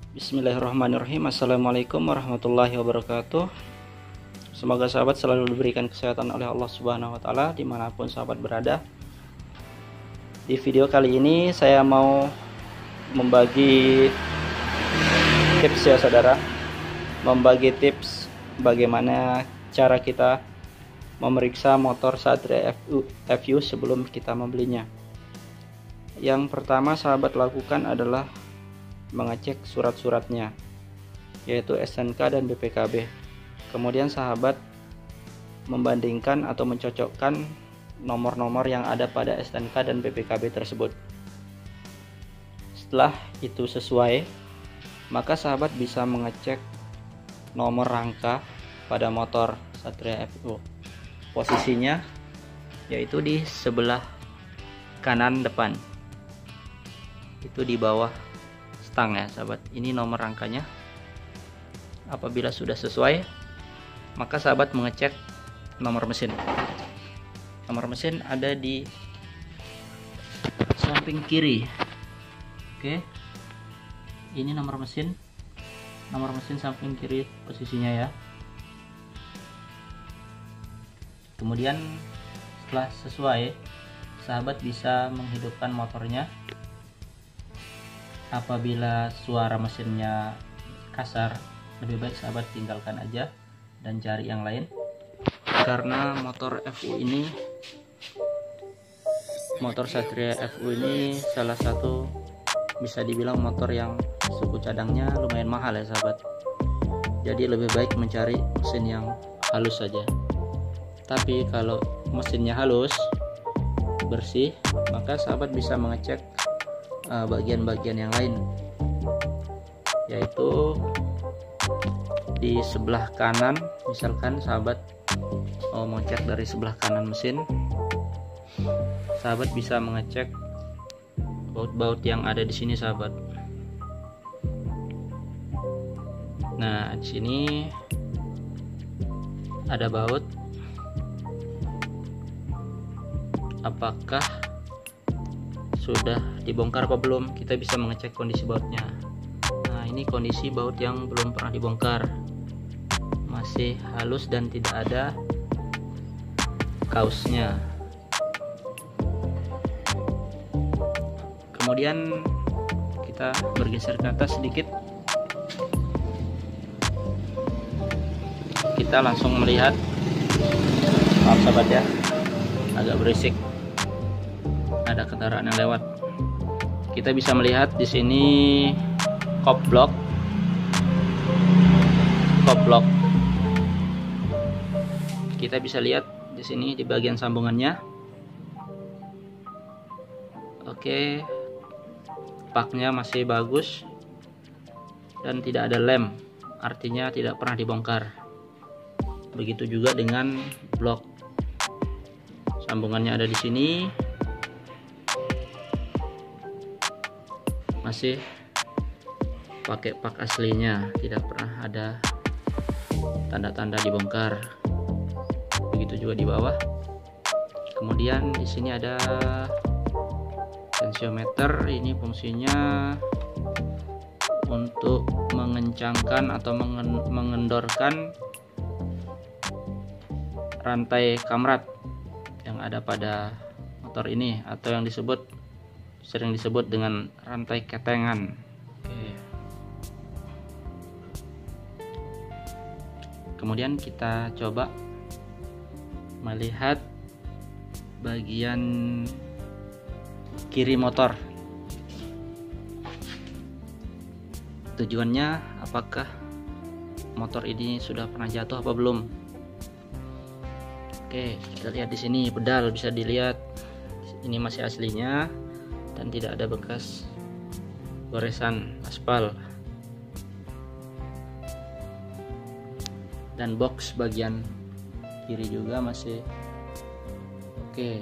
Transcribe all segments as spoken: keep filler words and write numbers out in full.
Bismillahirrahmanirrahim. Assalamualaikum warahmatullahi wabarakatuh. Semoga sahabat selalu diberikan kesehatan oleh Allah Subhanahu wa Ta'ala dimanapun sahabat berada. Di video kali ini saya mau membagi tips ya saudara, membagi tips bagaimana cara kita memeriksa motor Satria F U sebelum kita membelinya. Yang pertama sahabat lakukan adalah mengecek surat-suratnya, yaitu S N K dan B P K B. Kemudian sahabat membandingkan atau mencocokkan nomor-nomor yang ada pada S N K dan B P K B tersebut. Setelah itu sesuai, maka sahabat bisa mengecek nomor rangka pada motor Satria F U. Posisinya yaitu di sebelah kanan depan, itu di bawah stang ya sahabat. Ini nomor rangkanya. Apabila sudah sesuai, maka sahabat mengecek nomor mesin. Nomor mesin ada di samping kiri. Oke, ini nomor mesin. Nomor mesin samping kiri posisinya ya. Kemudian setelah sesuai, sahabat bisa menghidupkan motornya. Apabila suara mesinnya kasar, lebih baik sahabat tinggalkan aja dan cari yang lain, karena motor F U ini, motor Satria F U ini salah satu bisa dibilang motor yang suku cadangnya lumayan mahal ya sahabat. Jadi lebih baik mencari mesin yang halus saja. Tapi kalau mesinnya halus, bersih, maka sahabat bisa mengecek bagian-bagian yang lain, yaitu di sebelah kanan. Misalkan sahabat mau mengecek dari sebelah kanan mesin, sahabat bisa mengecek baut-baut yang ada di sini sahabat. Nah, di sini ada baut. Apakah sudah dibongkar apa belum? Kita bisa mengecek kondisi bautnya. Nah, ini kondisi baut yang belum pernah dibongkar, masih halus dan tidak ada kausnya. Kemudian kita bergeser ke atas sedikit, kita langsung melihat. Maaf sahabat ya, agak berisik, ada kendaraan yang lewat. Kita bisa melihat di sini kop blok, kop blok. Kita bisa lihat di sini di bagian sambungannya. Oke, paknya masih bagus dan tidak ada lem, artinya tidak pernah dibongkar. Begitu juga dengan blok sambungannya ada di sini, masih pakai pak aslinya, tidak pernah ada tanda-tanda dibongkar. Begitu juga di bawah. Kemudian di sini ada tensiometer. Ini fungsinya untuk mengencangkan atau mengendorkan rantai kamrat yang ada pada motor ini, atau yang disebut sering disebut dengan rantai ketengan. Oke. Kemudian kita coba melihat bagian kiri motor. Tujuannya apakah motor ini sudah pernah jatuh apa belum? Oke, kita lihat di sini pedal, bisa dilihat ini masih aslinya dan tidak ada bekas goresan aspal. Dan box bagian kiri juga masih oke.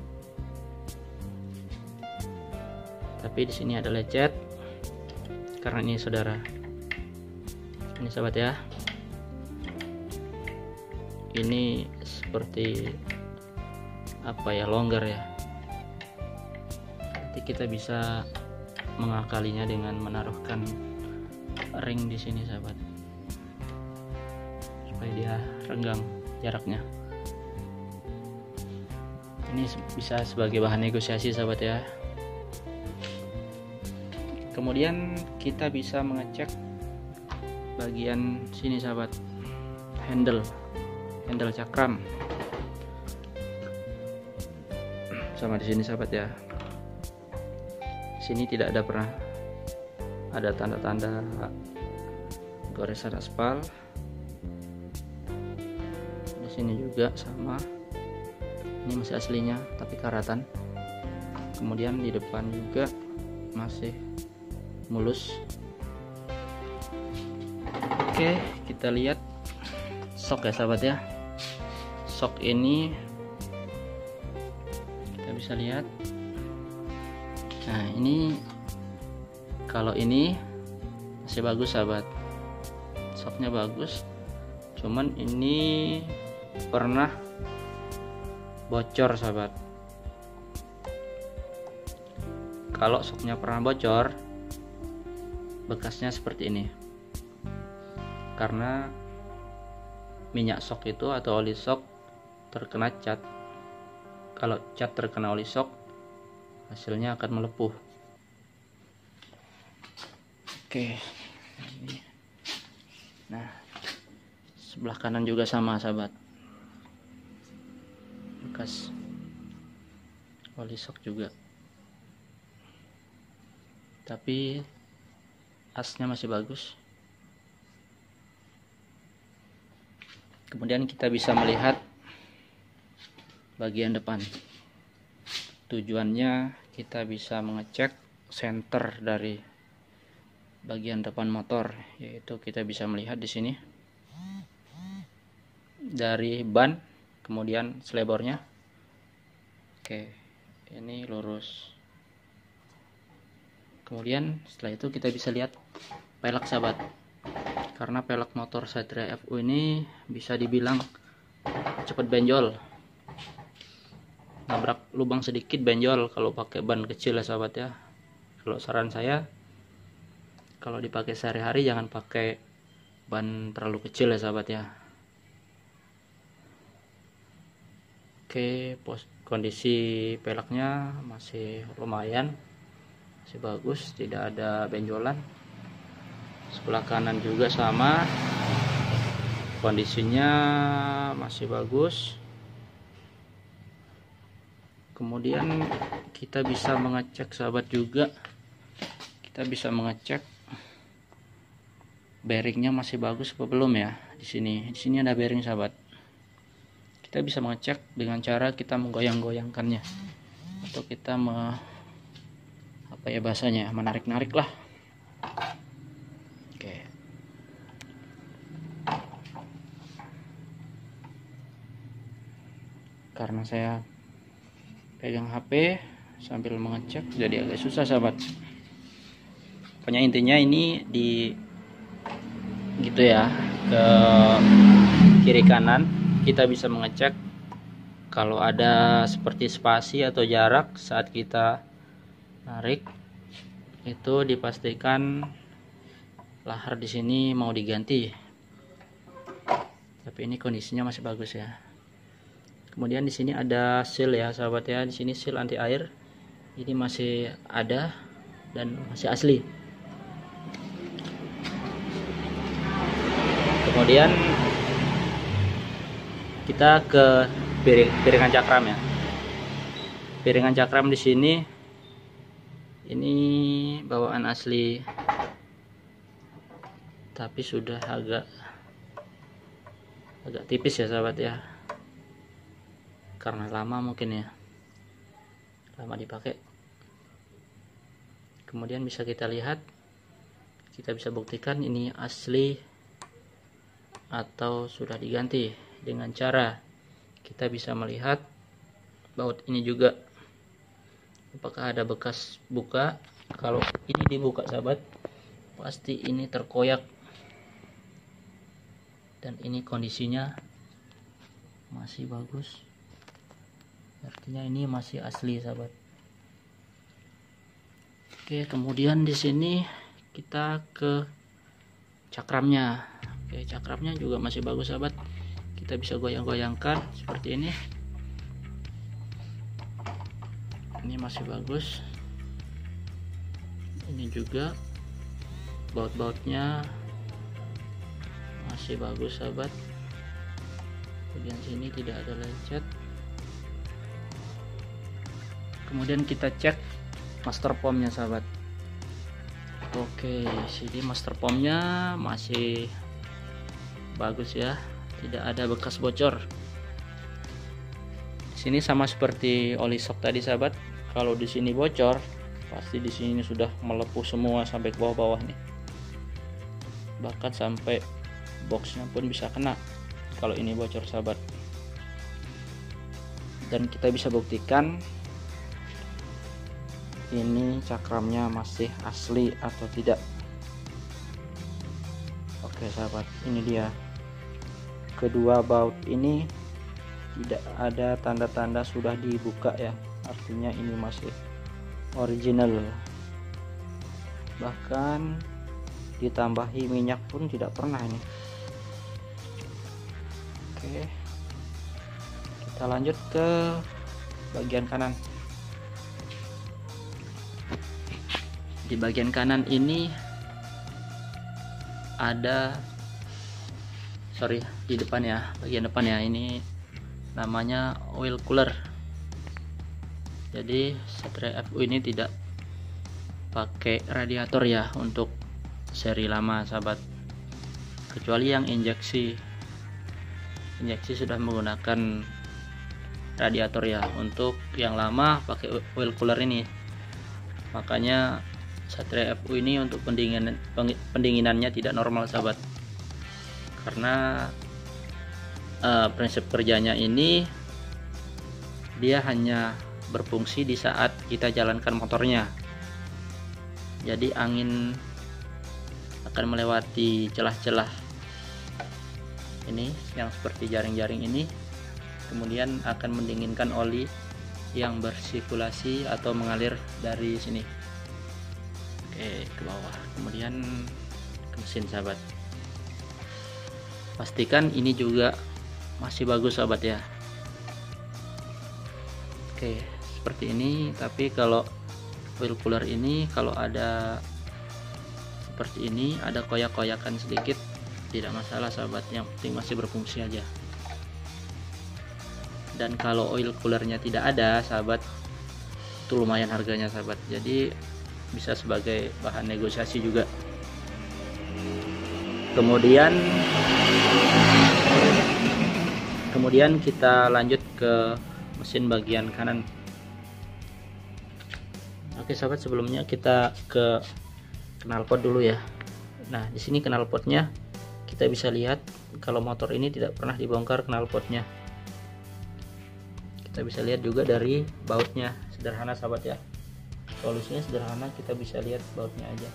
Tapi di sini ada lecet karena ini saudara. Ini sahabat ya. Ini seperti apa ya, longgar ya. Nanti kita bisa mengakalinya dengan menaruhkan ring di sini sahabat, supaya dia renggang jaraknya. Ini bisa sebagai bahan negosiasi sahabat ya. Kemudian kita bisa mengecek bagian sini sahabat, handle handle cakram sama di sini sahabat ya. Sini tidak ada pernah ada tanda-tanda goresan aspal. Di sini juga sama, ini masih aslinya tapi karatan. Kemudian di depan juga masih mulus. Oke, kita lihat sok ya sahabat ya. Sok ini kita bisa lihat. Nah ini, kalau ini masih bagus sahabat, soknya bagus. Cuman ini pernah bocor sahabat. Kalau soknya pernah bocor, bekasnya seperti ini, karena minyak sok itu atau oli sok terkena cat. Kalau cat terkena oli sok, hasilnya akan melepuh. Oke, nah sebelah kanan juga sama sahabat, bekas oli sok juga, tapi asnya masih bagus. Kemudian kita bisa melihat bagian depan. Tujuannya kita bisa mengecek senter dari bagian depan motor, yaitu kita bisa melihat di sini dari ban, kemudian selebornya. Oke, ini lurus. Kemudian setelah itu kita bisa lihat pelek sahabat, karena pelek motor Satria F U ini bisa dibilang cepat benjol, nabrak lubang sedikit benjol kalau pakai ban kecil ya sahabat ya. Kalau saran saya, kalau dipakai sehari-hari jangan pakai ban terlalu kecil ya sahabat ya. Oke, pos kondisi peleknya masih lumayan, masih bagus, tidak ada benjolan. Sebelah kanan juga sama, kondisinya masih bagus. Kemudian kita bisa mengecek sahabat juga, kita bisa mengecek bearingnya masih bagus apa belum ya. Di sini, di sini ada bearing sahabat. Kita bisa mengecek dengan cara kita menggoyang-goyangkannya, atau kita me, apa ya bahasanya, menarik-narik lah. Oke. Karena saya pegang H P sambil mengecek jadi agak susah sahabat. Pokoknya intinya ini di gitu ya, ke kiri kanan kita bisa mengecek kalau ada seperti spasi atau jarak saat kita narik, itu dipastikan lahar di sini mau diganti. Tapi ini kondisinya masih bagus ya. Kemudian di sini ada seal ya sahabat ya, di sini seal anti air. Ini masih ada dan masih asli. Kemudian kita ke piring, piringan cakram ya. Piringan cakram di sini ini bawaan asli, tapi sudah agak agak tipis ya sahabat ya, karena lama mungkin ya, lama dipakai. Kemudian bisa kita lihat, kita bisa buktikan ini asli atau sudah diganti dengan cara kita bisa melihat baut ini juga, apakah ada bekas buka. Kalau ini dibuka sahabat, pasti ini terkoyak, dan ini kondisinya masih bagus, artinya ini masih asli sahabat. Oke, kemudian di sini kita ke cakramnya. Oke, cakramnya juga masih bagus sahabat, kita bisa goyang-goyangkan seperti ini. Ini masih bagus. Ini juga baut-bautnya masih bagus sahabat, bagian sini tidak ada lecet. Kemudian kita cek master pom-nya sahabat. Oke, sini master pom-nya masih bagus ya, tidak ada bekas bocor. Sini sama seperti oli shock tadi sahabat, kalau di sini bocor pasti di sini sudah melepuh semua sampai ke bawah-bawah nih, bahkan sampai boxnya pun bisa kena kalau ini bocor sahabat. Dan kita bisa buktikan ini cakramnya masih asli atau tidak. Oke sahabat, ini dia kedua baut ini tidak ada tanda-tanda sudah dibuka ya, artinya ini masih original, bahkan ditambahi minyak pun tidak pernah ini. Oke, kita lanjut ke bagian kanan. Di bagian kanan ini ada, sorry di depan ya, bagian depan ya, ini namanya oil cooler. Jadi Satria F U ini tidak pakai radiator ya untuk seri lama sahabat, kecuali yang injeksi. Injeksi sudah menggunakan radiator ya, untuk yang lama pakai oil cooler ini. Makanya Satria F U ini untuk pendinginan pendinginannya tidak normal sahabat, karena uh, prinsip kerjanya ini dia hanya berfungsi di saat kita jalankan motornya. Jadi angin akan melewati celah-celah ini yang seperti jaring-jaring ini, kemudian akan mendinginkan oli yang bersirkulasi atau mengalir dari sini Oke, ke bawah, kemudian ke mesin sahabat. Pastikan ini juga masih bagus sahabat ya. Oke, seperti ini. Tapi kalau oil cooler ini kalau ada seperti ini, ada koyak-koyakan sedikit, tidak masalah sahabat, yang penting masih berfungsi aja. Dan kalau oil coolernya tidak ada sahabat, itu lumayan harganya sahabat, jadi bisa sebagai bahan negosiasi juga. Kemudian kemudian kita lanjut ke mesin bagian kanan. Oke sahabat, sebelumnya kita ke knalpot dulu ya. Nah, di sini knalpotnya kita bisa lihat kalau motor ini tidak pernah dibongkar knalpotnya. Kita bisa lihat juga dari bautnya, sederhana sahabat ya. Solusinya sederhana, kita bisa lihat bautnya aja.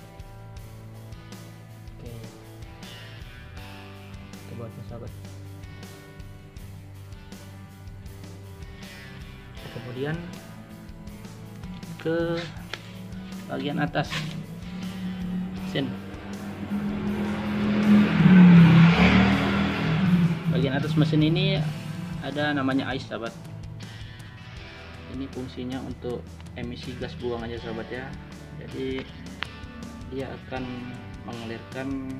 Oke, ke bautnya sahabat. Kemudian ke bagian atas mesin. Bagian atas mesin ini ada namanya ice sahabat. Ini fungsinya untuk emisi gas buang aja sahabat ya. Jadi dia akan mengalirkan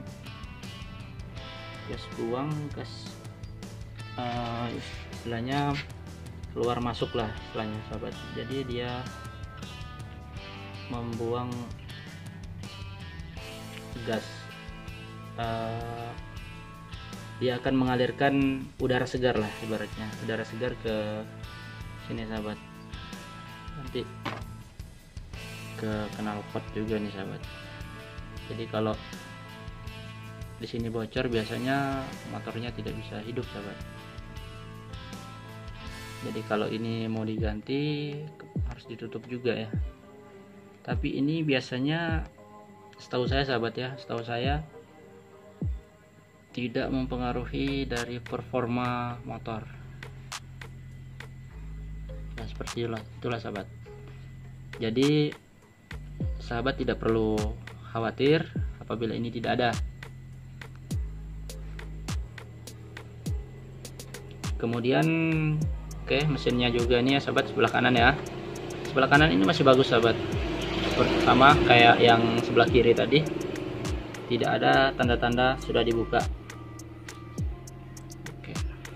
gas buang, gas uh, istilahnya keluar masuk lah istilahnya sahabat. Jadi dia membuang gas, uh, dia akan mengalirkan udara segar lah ibaratnya, udara segar ke sini sahabat, nanti ke knalpot juga nih sahabat. Jadi kalau di sini bocor biasanya motornya tidak bisa hidup sahabat. Jadi kalau ini mau diganti harus ditutup juga ya. Tapi ini biasanya setahu saya sahabat ya, setahu saya tidak mempengaruhi dari performa motor. Nah, seperti itulah, itulah sahabat. Jadi sahabat tidak perlu khawatir apabila ini tidak ada. Kemudian oke, mesinnya juga ini ya sahabat, sebelah kanan ya. Sebelah kanan ini masih bagus sahabat, sama kayak yang sebelah kiri tadi, tidak ada tanda-tanda sudah dibuka. Oke.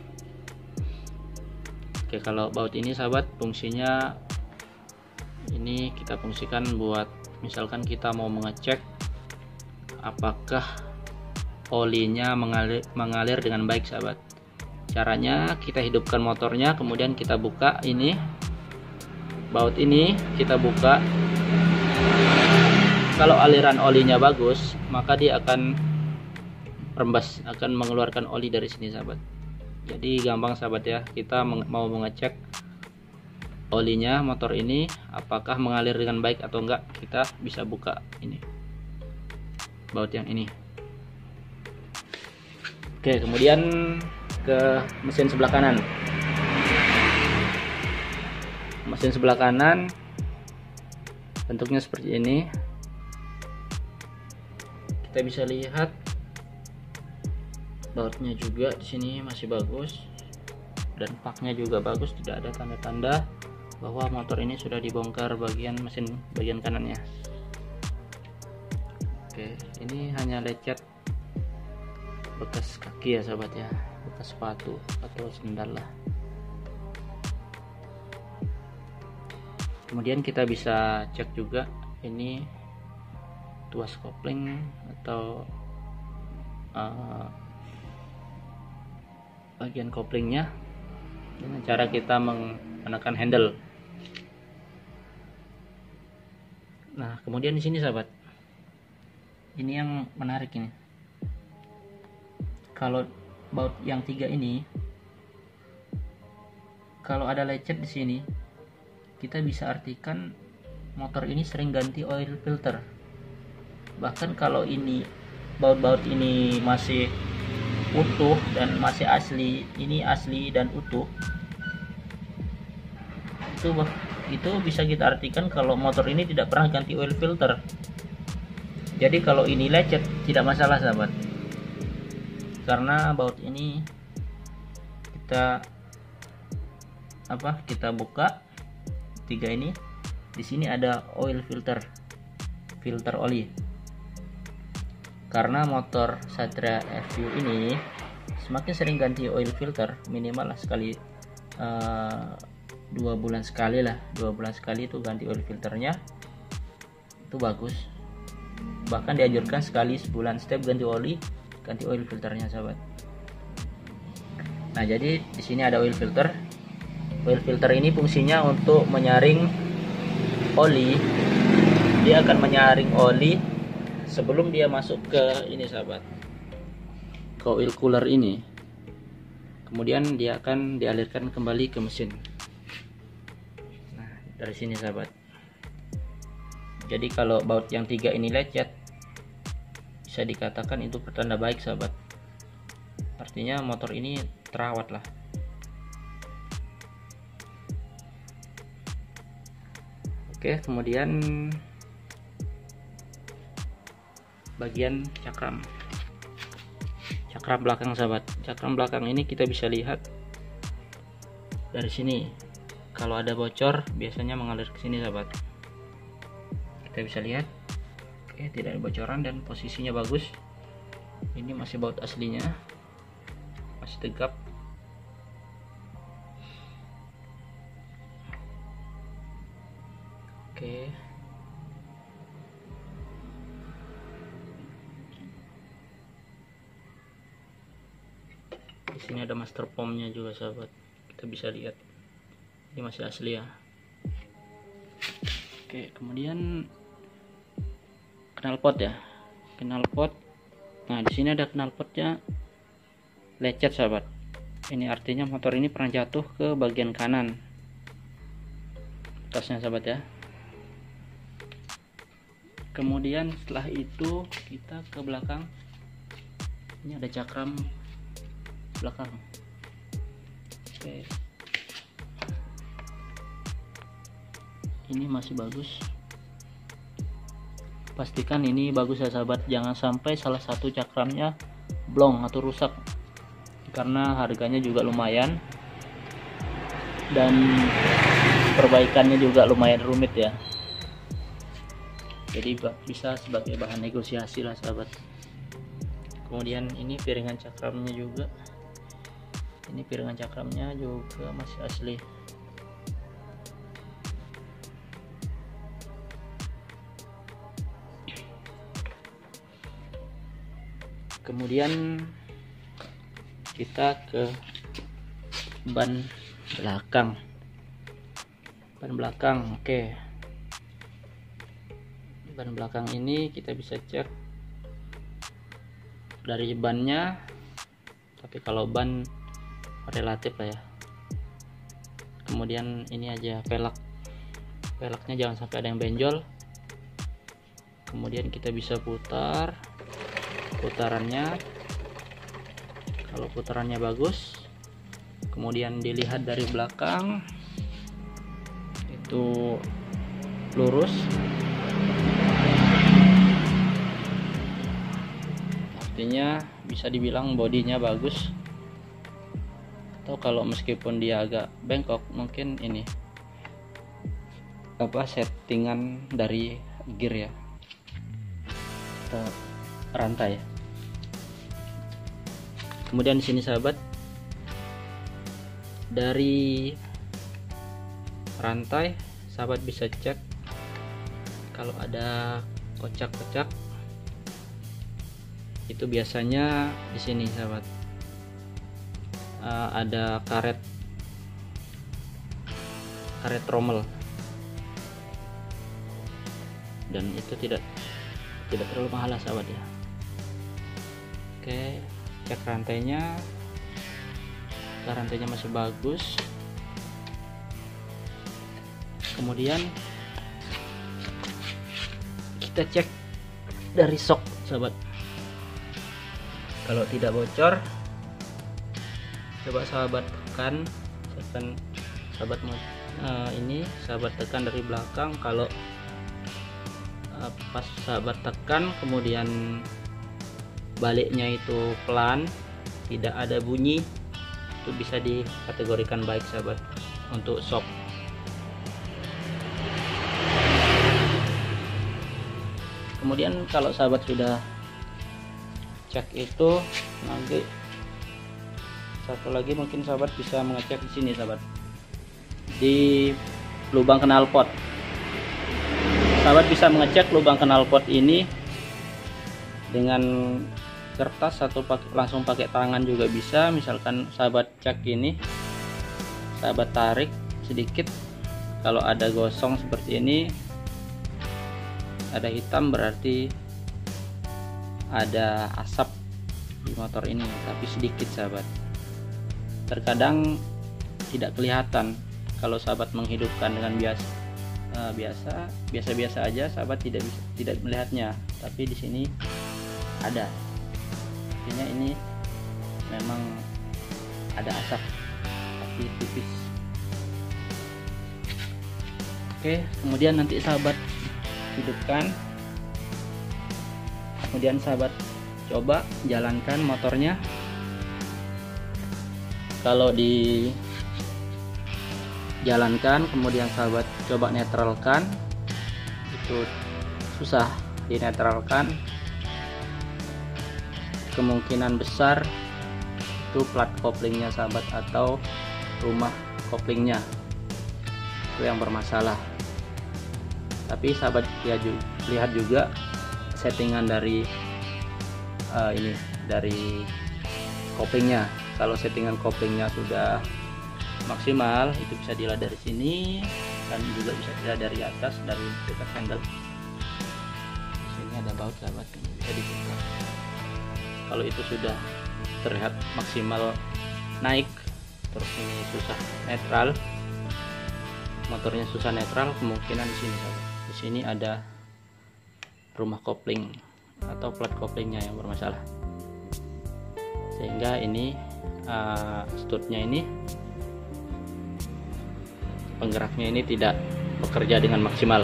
Oke, kalau baut ini sahabat fungsinya ini kita fungsikan buat misalkan kita mau mengecek apakah olinya mengalir, mengalir dengan baik sahabat. Caranya kita hidupkan motornya, kemudian kita buka ini baut ini, kita buka. Kalau aliran olinya bagus, maka dia akan rembas, akan mengeluarkan oli dari sini sahabat. Jadi gampang sahabat ya, kita mau mengecek olinya motor ini apakah mengalir dengan baik atau enggak, kita bisa buka ini baut yang ini. Oke, kemudian ke mesin sebelah kanan. Mesin sebelah kanan bentuknya seperti ini. Kita bisa lihat bautnya juga di sini masih bagus dan paknya juga bagus, tidak ada tanda-tanda bahwa motor ini sudah dibongkar bagian mesin bagian kanannya. Oke, ini hanya lecet bekas kaki ya sahabat ya, bekas sepatu atau sendal lah. Kemudian kita bisa cek juga ini tuas kopling atau uh, bagian koplingnya dengan cara kita menekan handle. Nah, kemudian di sini sahabat, ini yang menarik ini. Kalau baut yang tiga ini, kalau ada lecet di sini, kita bisa artikan motor ini sering ganti oil filter. Bahkan kalau ini baut-baut ini masih utuh dan masih asli, ini asli dan utuh, itu itu bisa kita artikan kalau motor ini tidak pernah ganti oil filter. Jadi kalau ini lecet tidak masalah sahabat, karena baut ini kita apa kita buka tiga ini, di sini ada oil filter, filter oli. Karena motor Satria F U ini semakin sering ganti oil filter, minimal lah sekali uh, dua bulan sekali lah, dua bulan sekali itu ganti oil filternya, itu bagus. Bahkan dianjurkan sekali sebulan setiap ganti oli, ganti oil filternya sahabat. Nah, jadi di sini ada oil filter. Oil filter ini fungsinya untuk menyaring oli. Dia akan menyaring oli sebelum dia masuk ke ini sahabat, ke oil cooler ini. Kemudian dia akan dialirkan kembali ke mesin. Nah, dari sini sahabat. Jadi kalau baut yang tiga ini lecet, bisa dikatakan itu pertanda baik sahabat. Artinya motor ini terawat lah. Oke, kemudian bagian cakram. Cakram belakang sahabat. Cakram belakang ini kita bisa lihat dari sini. Kalau ada bocor biasanya mengalir ke sini sahabat. Kita bisa lihat. Oke, tidak ada bocoran dan posisinya bagus. Ini masih baut aslinya, masih tegap. Oke, di sini ada master pomnya juga sahabat, kita bisa lihat ini masih asli ya. Oke, kemudian knalpot ya, knalpot. Nah, di sini ada knalpotnya lecet sahabat. Ini artinya motor ini pernah jatuh ke bagian kanan atasnya sahabat ya. Kemudian setelah itu kita ke belakang. Ini ada cakram belakang. Oke, ini masih bagus. Pastikan ini bagus ya sahabat, jangan sampai salah satu cakramnya blong atau rusak, karena harganya juga lumayan. dan perbaikannya juga lumayan rumit ya, jadi bisa sebagai bahan negosiasi lah sahabat. Kemudian ini piringan cakramnya juga, ini piringan cakramnya juga masih asli. Kemudian kita ke ban belakang. Ban belakang, oke. Ban belakang ini kita bisa cek dari bannya, tapi kalau ban relatif lah ya. Kemudian ini aja pelek, peleknya jangan sampai ada yang benjol. Kemudian kita bisa putar putarannya, kalau putarannya bagus, kemudian dilihat dari belakang itu lurus, artinya bisa dibilang bodinya bagus. Atau kalau meskipun dia agak bengkok, mungkin ini apa settingan dari gear ya atau rantai. Kemudian di sini sahabat, dari rantai sahabat bisa cek kalau ada kocak-kocak, itu biasanya di sini sahabat uh, ada karet karet trommel, dan itu tidak tidak terlalu mahal lah sahabat ya. Oke, cek rantainya, rantainya masih bagus. Kemudian kita cek dari sok sahabat, kalau tidak bocor coba sahabat tekan, tekan sahabat uh, ini sahabat tekan dari belakang. Kalau uh, pas sahabat tekan kemudian baliknya itu pelan, tidak ada bunyi, itu bisa dikategorikan baik sahabat untuk shock. Kemudian kalau sahabat sudah cek itu, nanti satu lagi mungkin sahabat bisa mengecek di sini sahabat, di lubang knalpot. Sahabat bisa mengecek lubang knalpot ini dengan kertas atau pakai, langsung pakai tangan juga bisa. Misalkan sahabat cek ini, sahabat tarik sedikit, kalau ada gosong seperti ini, ada hitam, berarti ada asap di motor ini, tapi sedikit sahabat. Terkadang tidak kelihatan kalau sahabat menghidupkan dengan biasa uh, biasa biasa-biasa aja, sahabat tidak bisa tidak melihatnya, tapi di sini ada. Artinya ini memang ada asap tapi tipis. Oke, kemudian nanti sahabat hidupkan, kemudian sahabat coba jalankan motornya. Kalau dijalankan kemudian sahabat coba netralkan, itu susah dinetralkan, kemungkinan besar itu plat koplingnya sahabat atau rumah koplingnya itu yang bermasalah. Tapi sahabat lihat juga settingan dari uh, ini dari koplingnya. Kalau settingan koplingnya sudah maksimal, itu bisa dilihat dari sini dan juga bisa dilihat dari atas, dari dekat handle. Di sini ada baut sahabat, bisa dibuka. Kalau itu sudah terlihat maksimal naik, terus ini susah netral, motornya susah netral, kemungkinan di sini sahabat. Di sini ada rumah kopling atau plat koplingnya yang bermasalah, sehingga ini uh, stutnya ini, penggeraknya ini tidak bekerja dengan maksimal.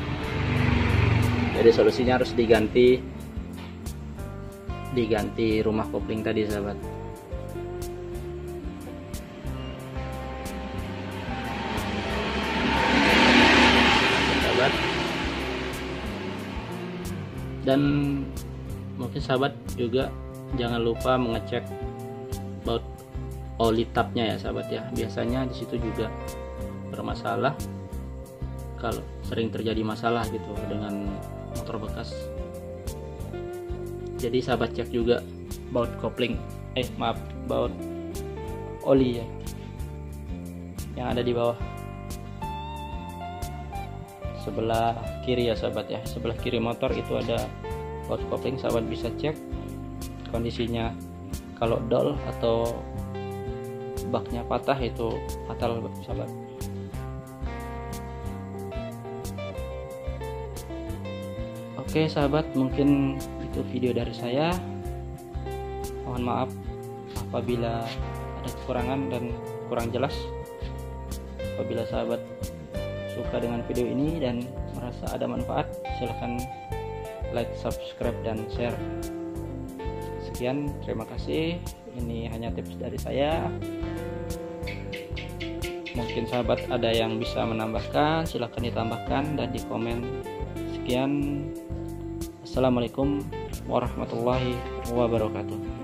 Jadi solusinya harus diganti diganti rumah kopling tadi sahabat. Dan mungkin sahabat juga jangan lupa mengecek baut oli tabnya ya sahabat ya. Biasanya di situ juga bermasalah, kalau sering terjadi masalah gitu dengan motor bekas. Jadi sahabat cek juga baut kopling, eh maaf baut oli ya, yang ada di bawah sebelah kiri ya sahabat ya. Sebelah kiri motor itu ada baut kopling, sahabat bisa cek kondisinya. Kalau dol atau baknya patah itu fatal sahabat. Oke sahabat, mungkin itu video dari saya. Mohon maaf apabila ada kekurangan dan kurang jelas. Apabila sahabat suka dengan video ini dan merasa ada manfaat, silahkan like, subscribe, dan share. Sekian, terima kasih. Ini hanya tips dari saya. Mungkin sahabat ada yang bisa menambahkan, silahkan ditambahkan dan di komen. Sekian, assalamualaikum warahmatullahi wabarakatuh.